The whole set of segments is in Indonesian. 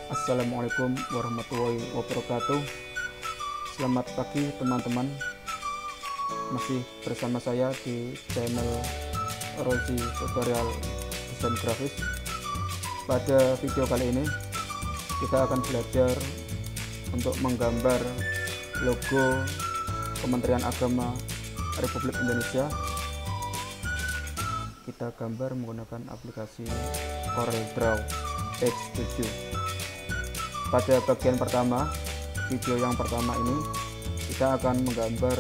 Assalamualaikum warahmatullahi wabarakatuh. Selamat pagi teman-teman. Masih bersama saya di channel Rozi Tutorial Desain Grafis. Pada video kali ini kita akan belajar untuk menggambar logo Kementerian Agama Republik Indonesia. Kita gambar menggunakan aplikasi CorelDRAW X7. Pada bagian pertama, video yang pertama ini kita akan menggambar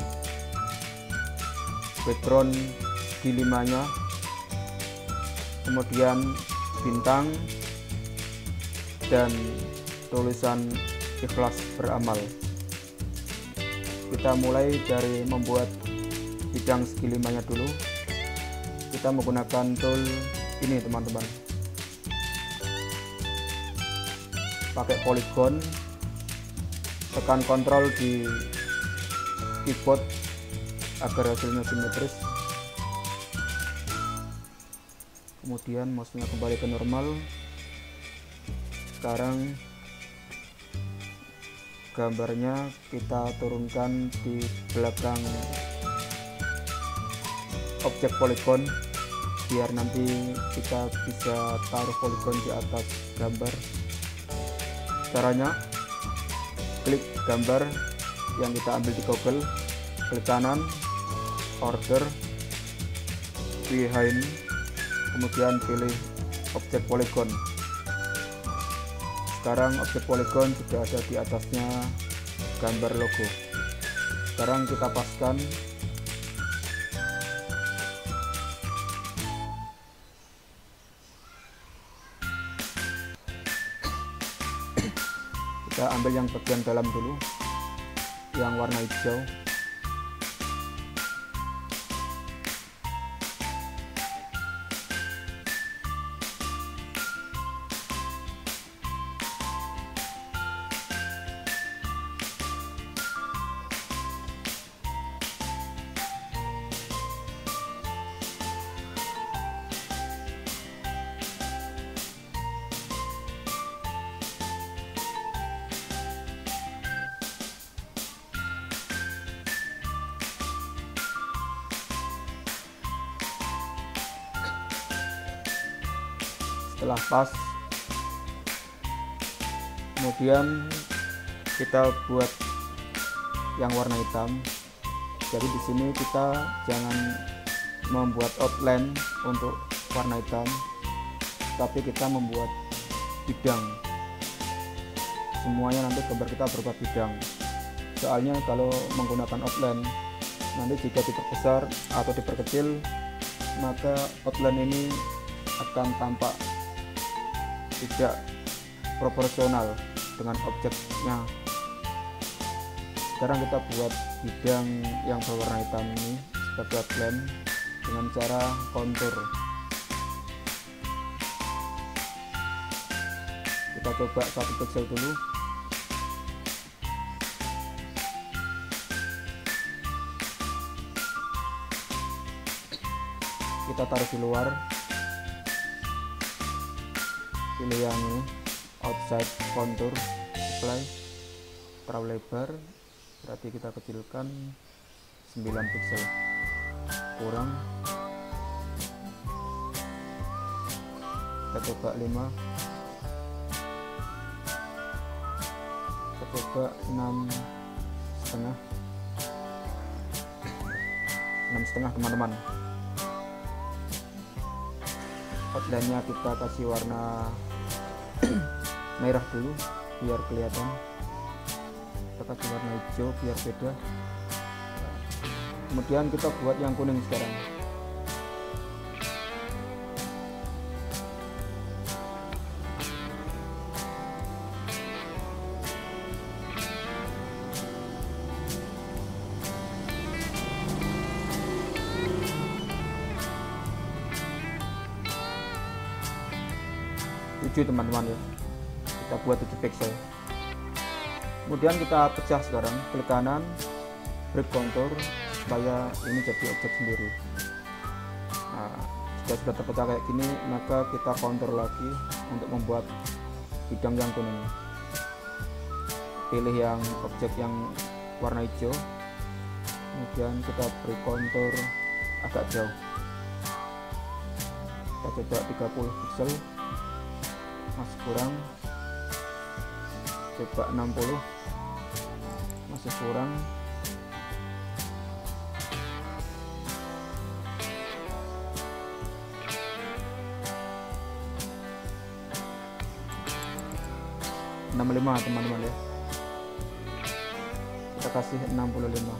background D5-nya, kemudian bintang dan tulisan ikhlas beramal. Kita mulai dari membuat bidang segi 5-nya dulu. Kita menggunakan tool ini teman-teman, pakai polygon, tekan Ctrl di keyboard agar hasilnya simetris, kemudian mouse-nya kembali ke normal. Sekarang gambarnya kita turunkan di belakang objek polygon biar nanti kita bisa taruh polygon di atas gambar. Caranya, klik gambar yang kita ambil di Google, klik kanan, order, behind, kemudian pilih objek polygon. Sekarang objek polygon sudah ada di atasnya gambar logo. Sekarang kita paskan. Kita ambil yang bagian dalam dulu, yang warna hijau. Setelah pas, kemudian kita buat yang warna hitam. Jadi di sini kita jangan membuat outline untuk warna hitam, tapi kita membuat bidang. Semuanya nanti gambar kita berupa bidang. Soalnya kalau menggunakan outline, nanti jika diperbesar atau diperkecil, maka outline ini akan tampak tidak proporsional dengan objeknya. Sekarang kita buat bidang yang berwarna hitam ini sebagai outline dengan cara kontur. Kita coba 1 pixel dulu. Kita taruh di luar. Pilih yang ini, outside contour display, terlalu lebar, berarti kita kecilkan 9 pixel, kurang, kita coba 5, kita coba 6,5, 6,5 teman-teman. Outline-nya kita kasih warna merah dulu biar kelihatan, kita kasih warna hijau biar beda. Kemudian kita buat yang kuning sekarang. Teman-teman ya, kita buat 7 pixel. Kemudian kita pecah sekarang, klik kanan, break contour supaya ini jadi objek sendiri. Nah, jika sudah terpecah kayak gini, maka kita contour lagi untuk membuat bidang yang kuning, pilih yang objek yang warna hijau, kemudian kita beri kontur agak jauh, kita coba 30 pixel, masih kurang, coba 60, masih kurang, teman-teman ya, kita kasih 65.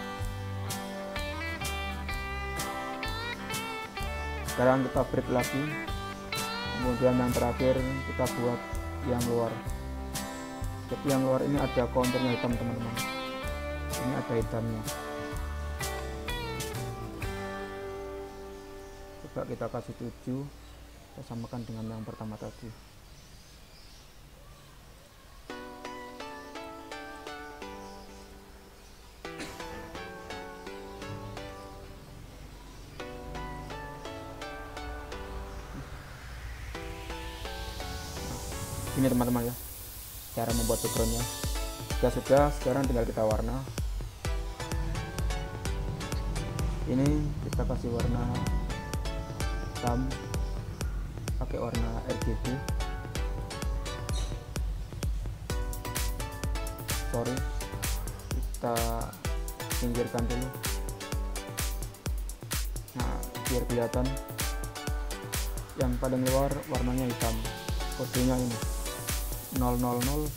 Sekarang kita break lagi, kemudian yang terakhir kita buat yang luar. Jadi yang luar ini ada konturnya hitam teman-teman, ini ada hitamnya. Coba kita kasih 7, kita samakan dengan yang pertama tadi. Ini teman-teman ya, cara membuat backgroundnya. Sudah, sekarang tinggal kita warna. Ini kita kasih warna hitam pakai warna RGB. Sorry, kita pinggirkan dulu. Nah, biar kelihatan yang paling luar warnanya hitam, kodenya ini 000000.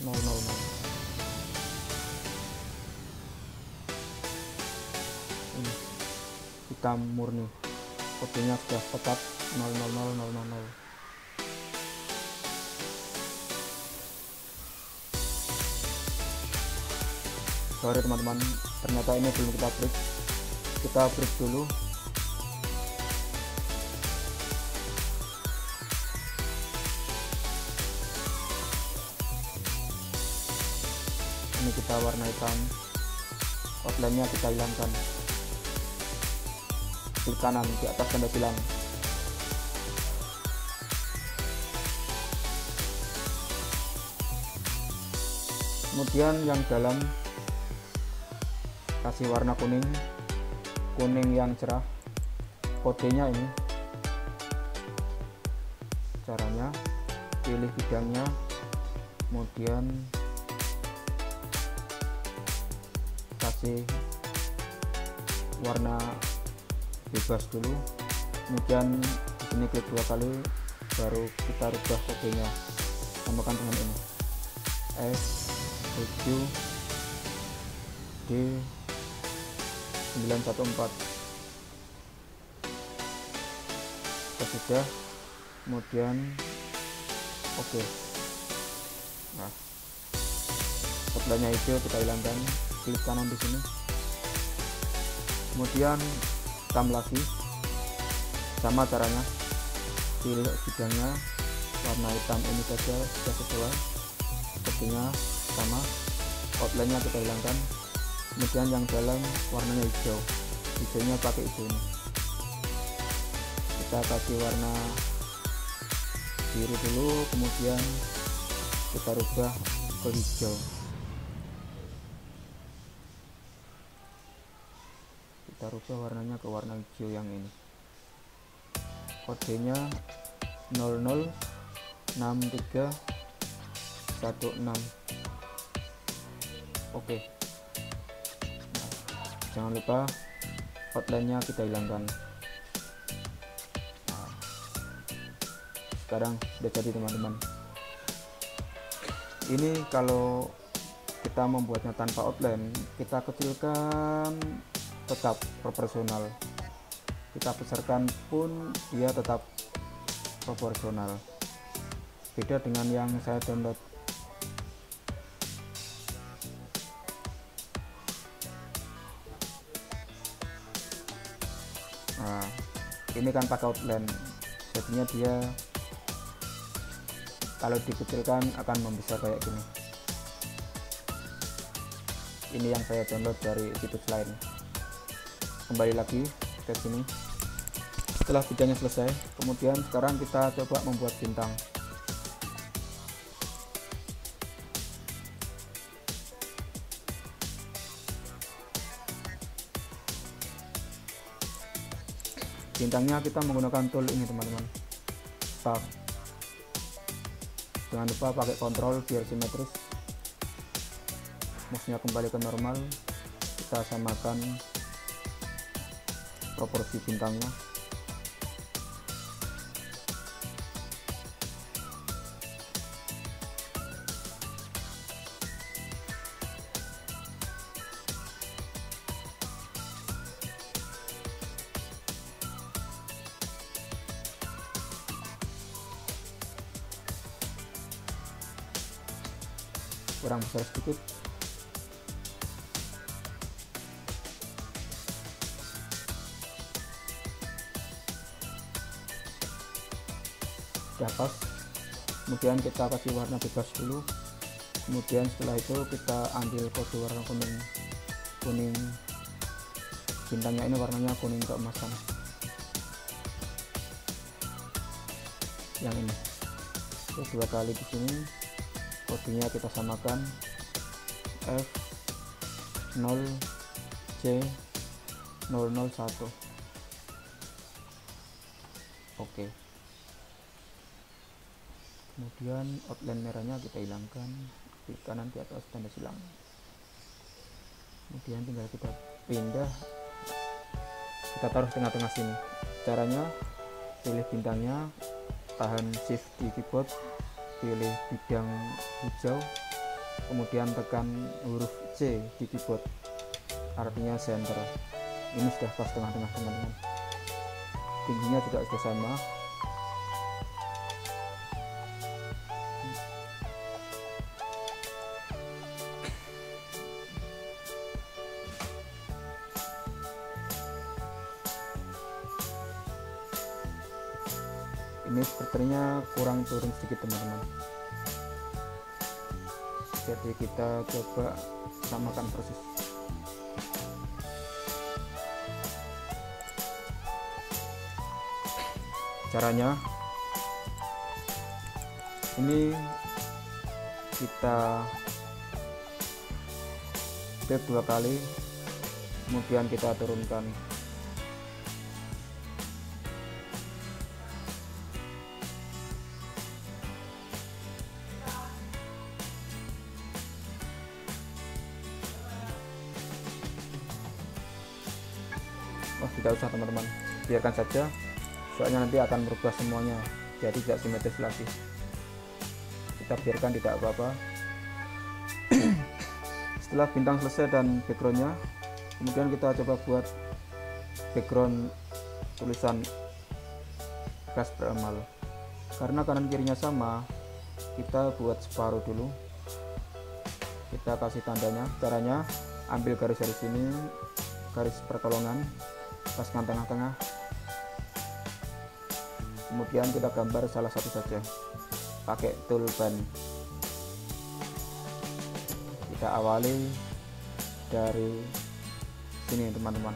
Ini hitam murni, kodenya sudah tepat 000000. Sorry teman-teman, ternyata ini belum kita break. Kita break dulu. Ini kita warna hitam, outline-nya kita hilangkan, klik kanan di atas tanda silang. Kemudian yang dalam kasih warna kuning yang cerah, kodenya ini. Caranya pilih bidangnya, kemudian kasih warna bebas dulu, kemudian di sini klik 2 kali, baru kita rubah kodenya, samakan dengan ini S7 D 914. Sudah, kemudian oke. Nah, outline-nya hijau kita hilangkan, klik kanan di sini, kemudian hitam lagi, sama caranya, pilih bidangnya warna hitam ini saja, sudah sesuai, kodenya sama, outline-nya kita hilangkan, kemudian yang dalam warnanya hijau, hijaunya pakai hijau ini, kita kasih warna biru dulu, kemudian kita rubah ke hijau. Kita rubah warnanya ke warna hijau yang ini, kodenya 006316. Oke. Nah, jangan lupa outline-nya kita hilangkan. Nah, sekarang sudah jadi teman-teman. Ini kalau kita membuatnya tanpa outline, kita kecilkan tetap proporsional, kita besarkan pun dia tetap proporsional. Beda dengan yang saya download. Nah, ini kan pakai outline, jadinya dia kalau dikecilkan akan membesar kayak gini. Ini yang saya download dari situs lain. Kembali lagi ke sini. Setelah bidangnya selesai, kemudian sekarang kita coba membuat bintang. bintangnya kita menggunakan tool ini teman-teman, start. Jangan lupa pakai kontrol biar simetris. Mouse-nya kembali ke normal, kita samakan proporsi bintangnya. Kurang besar sedikit. Sudah pas. Kemudian kita kasih warna bebas dulu. Kemudian setelah itu kita ambil kode warna kuning bintangnya, ini warnanya kuning keemasan yang ini. Terus 2 kali di sini, kodenya kita samakan F0C001. Oke. Kemudian outline merahnya kita hilangkan, klik kanan di atas tanda silang. Kemudian tinggal kita pindah, kita taruh tengah-tengah sini. Caranya pilih bintangnya, tahan shift di keyboard, pilih bidang hijau, kemudian tekan huruf C di keyboard, artinya center. Ini sudah pas tengah-tengah teman-teman. Tingginya juga sudah sama. Ini sepertinya kurang turun sedikit teman-teman, jadi kita coba samakan persis. Caranya ini kita klik 2 kali, kemudian kita turunkan. Oh, tidak usah teman-teman, biarkan saja, soalnya nanti akan merubah semuanya jadi tidak simetris lagi. Kita biarkan, tidak apa-apa. Setelah bintang selesai dan backgroundnya, kemudian kita coba buat background tulisan gas beramal. Karena kanan kirinya sama, kita buat separuh dulu, kita kasih tandanya. Caranya ambil garis-garis ini, garis pertolongan, paskan tengah-tengah, kemudian kita gambar salah satu saja pakai toolbar. Kita awali dari sini teman-teman.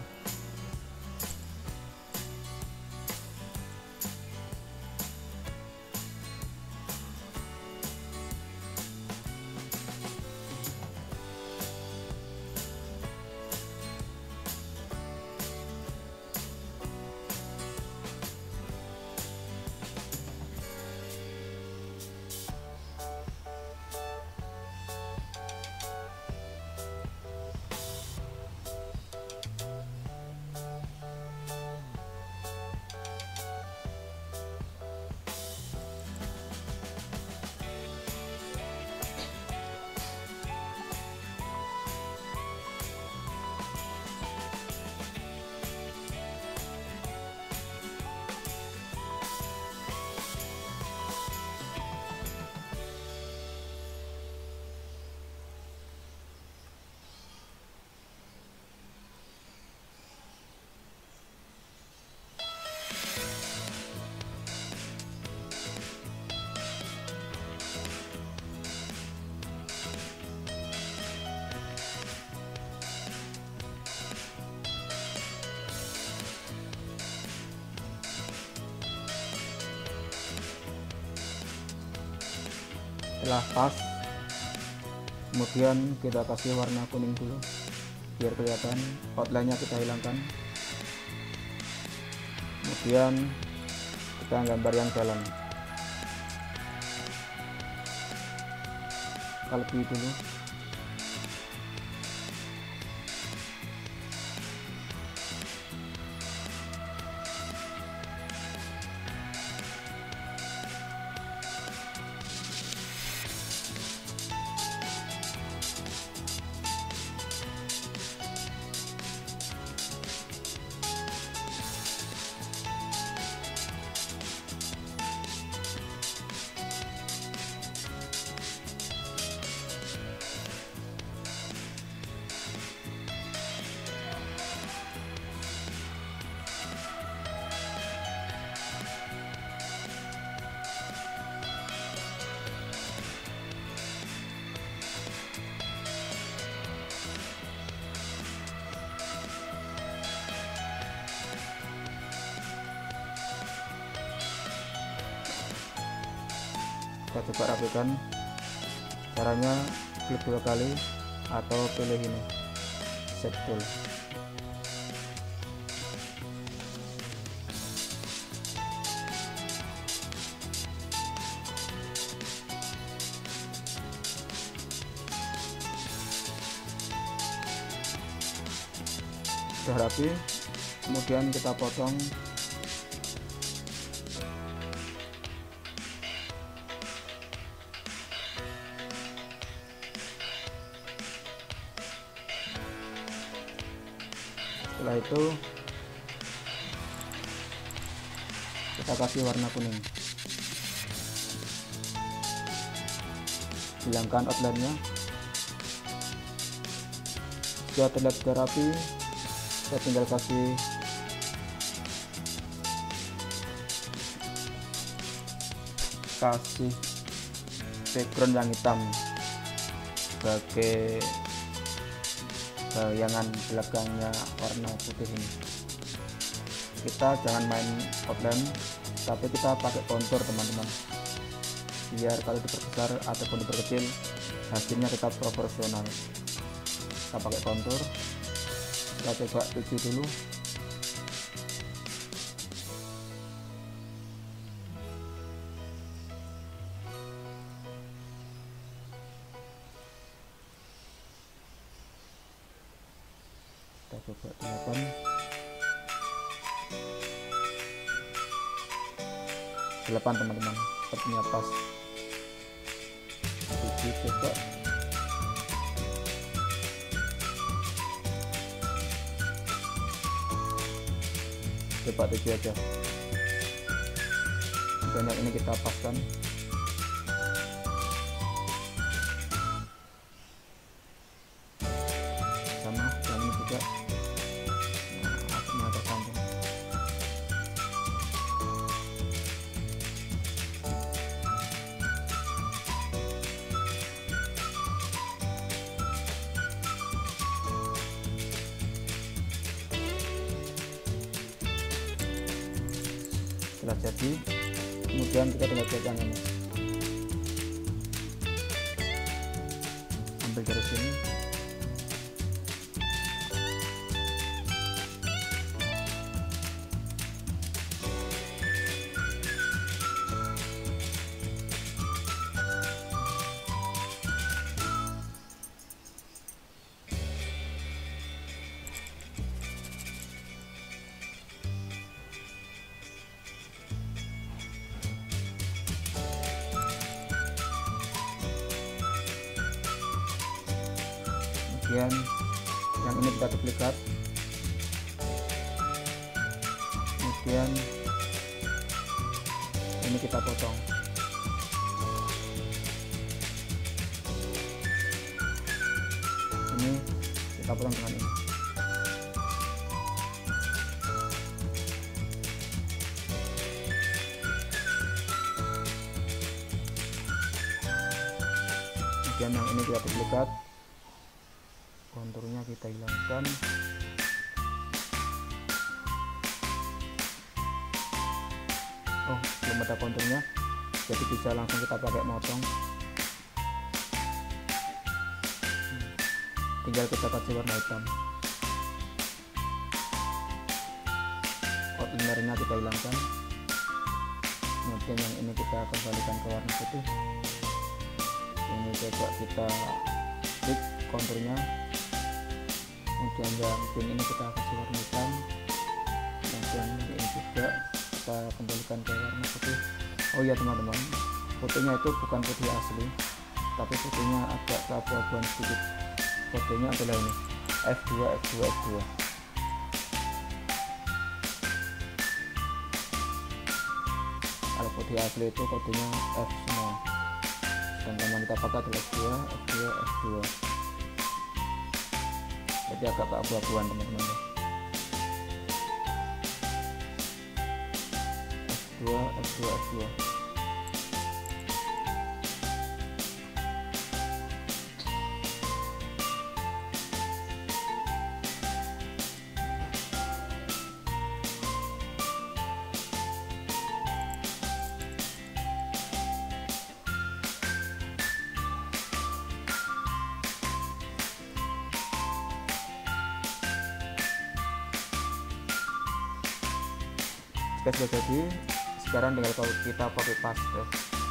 Setelah pas, kemudian kita kasih warna kuning dulu biar kelihatan. Outline-nya kita hilangkan, Kemudian kita gambar yang dalam, kita lebih dulu. Kita coba rapikan. Caranya klik 2 kali atau pilih ini shape tool. Sudah rapi, kemudian kita potong. Setelah itu kita kasih warna kuning, hilangkan outline-nya. Jika terlihat sudah rapi, kita tinggal kasih background yang hitam sebagai bayangan belakangnya warna putih ini. Kita jangan main outline, tapi kita pakai kontur teman-teman, biar kalau diperbesar ataupun diperkecil hasilnya tetap proporsional. Kita pakai kontur, kita coba tuju dulu. Kita coba 8 teman-teman, sepertinya pas. 7 coba. Coba 7 aja. Dan yang ini kita paskan. Sama yang ini juga. Nah, akhirnya ada sambung. Setelah jadi, kemudian kita tinggal jahit yang ini, ambil dari sini, kemudian yang ini kita duplikat, kemudian ini kita potong. Ini kita potong dengan ini. Kemudian yang ini kita duplikat, konturnya kita hilangkan. Oh, belum ada konturnya, jadi bisa langsung kita pakai motong. Tinggal kita kasih warna hitam. outlinernya kita hilangkan. Kemudian yang ini kita kembalikan ke warna putih. Ini coba kita klik konturnya. Kemudian yang pink ini kita kasih warna hitam. Kemudian ini juga kita kembalikan ke warna putih. Oh iya teman-teman, fotonya itu bukan putih asli, tapi fotonya agak keabu-abuan sedikit. Fotonya adalah ini, F2 F2 F2. Kalau putih asli itu kodenya F semua, sedangkan yang kita pakai adalah F2 F2 F2. Jadi agak keabu-abuan teman-teman. F2 F2 F2. Jika sudah jadi, sekarang tinggal kita copy paste.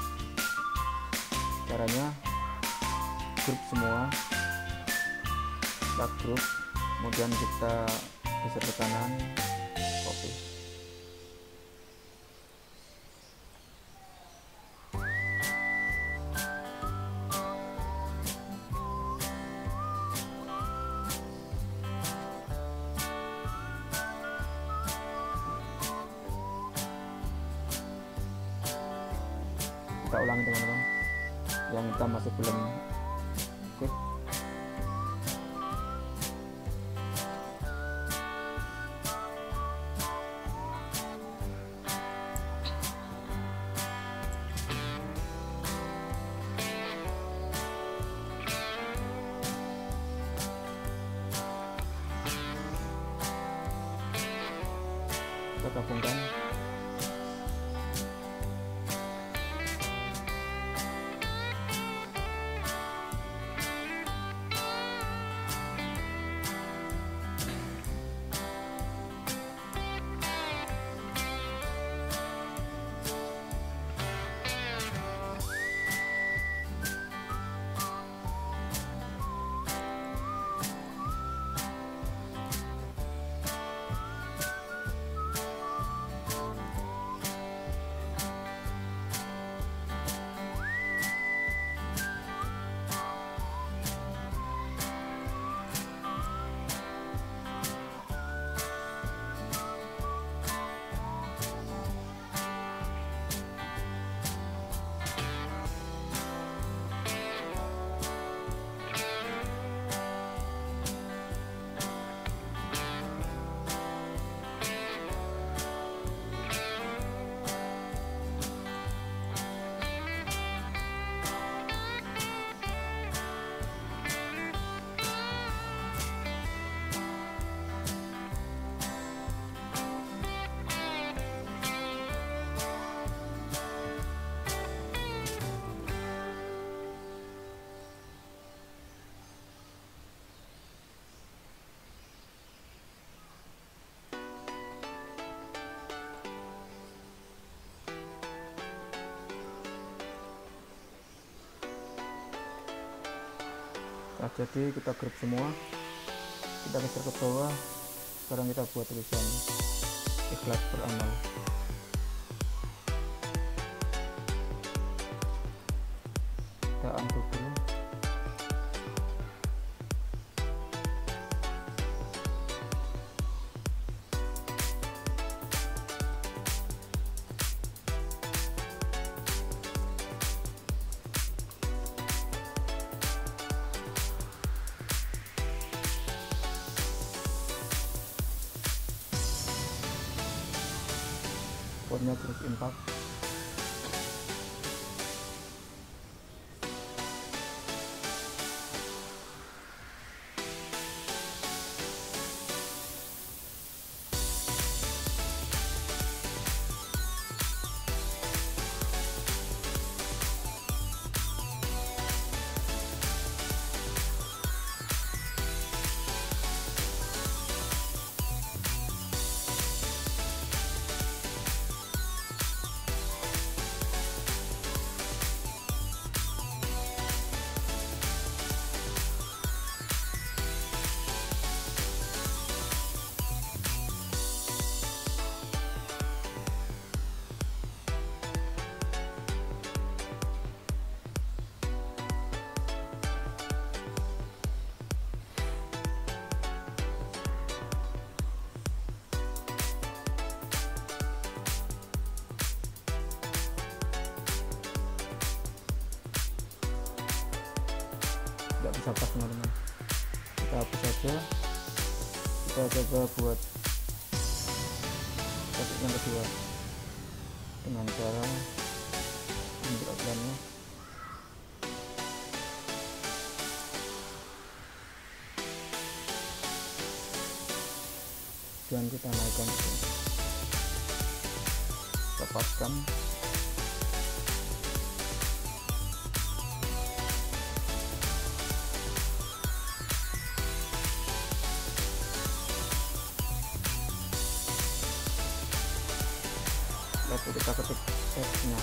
Caranya grup semua, kita grup, kemudian kita geser ke kanan, copy. Kita ulangi teman-teman, yang hitam masih belum oke. Kita gabungkan. Nah, jadi kita grup semua, kita geser ke bawah. Sekarang kita buat tulisan ikhlas beramal. Kita undo dulu. Fontnya terus impact. sudah pas teman-teman. Kita hapus saja. Kita coba buat titik yang kedua dengan cara ambil outline-nya. Dan kita naikkan, kita paskan. Lalu kita ketik teksnya.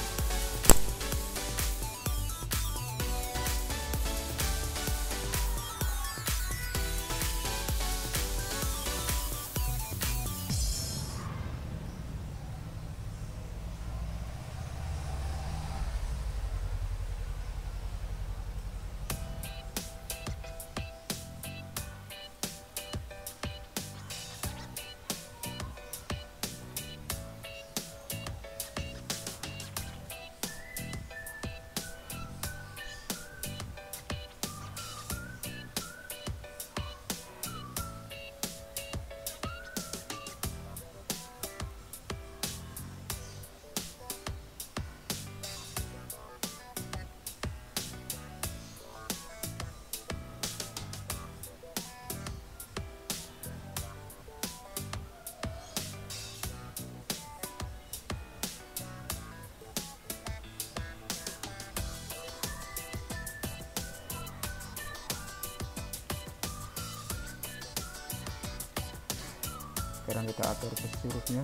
Sekarang kita atur posisi hurufnya.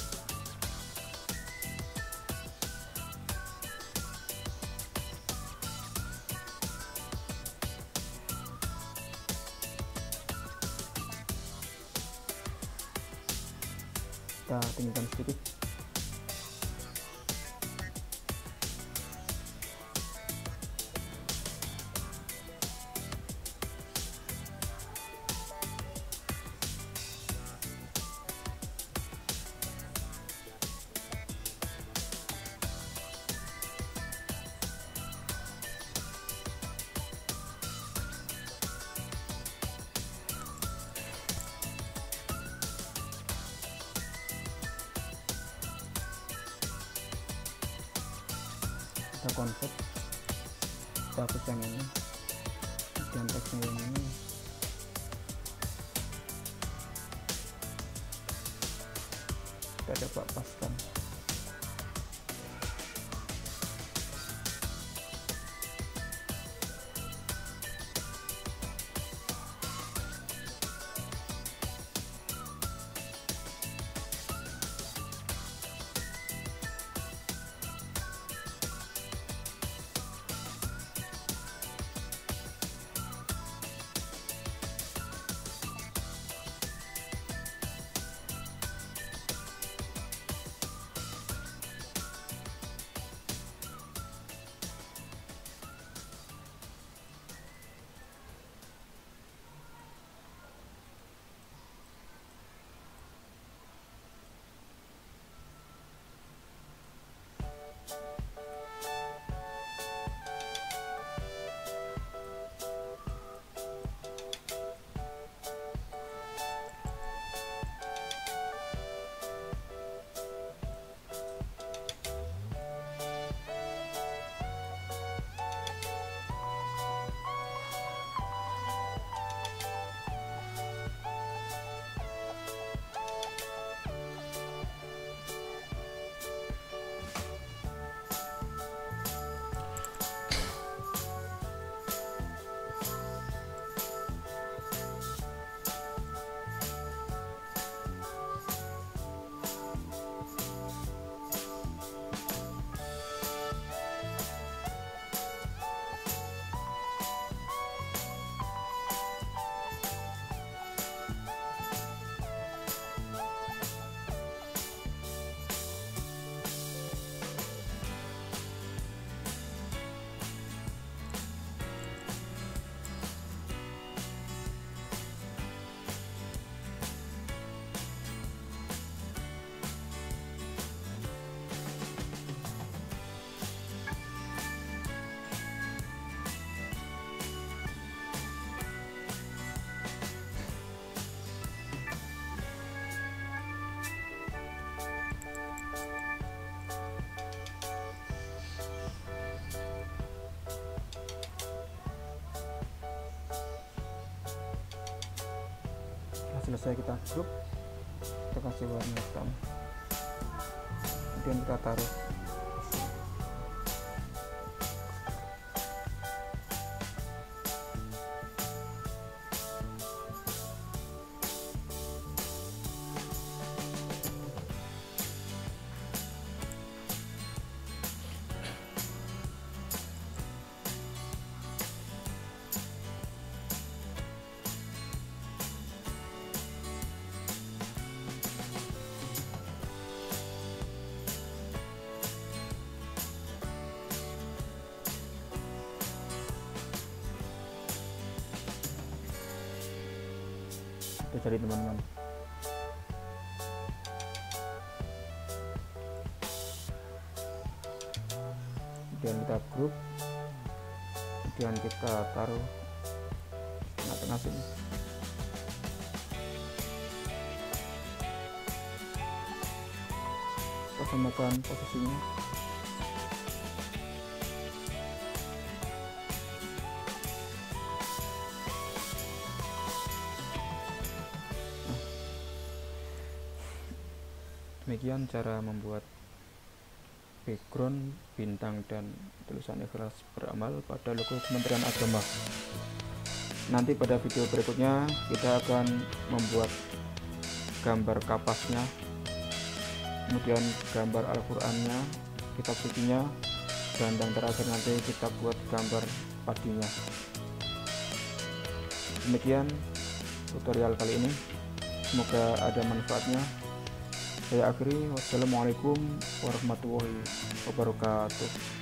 Kita tinggikan sedikit. Kita convert, kita hapus yang ini dan teksnya yang ini. Kita coba paskan. selesai kita grup, kita kasih warna hitam, kemudian kita taruh. Itu jadi teman-teman. Kemudian kita grup, kemudian kita taruh tengah-tengah sini. Kita samakan posisinya. Demikian cara membuat background bintang dan tulisan ikhlas beramal pada logo Kementerian Agama. Nanti pada video berikutnya kita akan membuat gambar kapasnya, kemudian gambar Al-Qur'annya, kitab sucinya, dan yang terakhir nanti kita buat gambar padinya. Demikian tutorial kali ini, semoga ada manfaatnya. Saya akhiri, wassalamualaikum warahmatullahi wabarakatuh.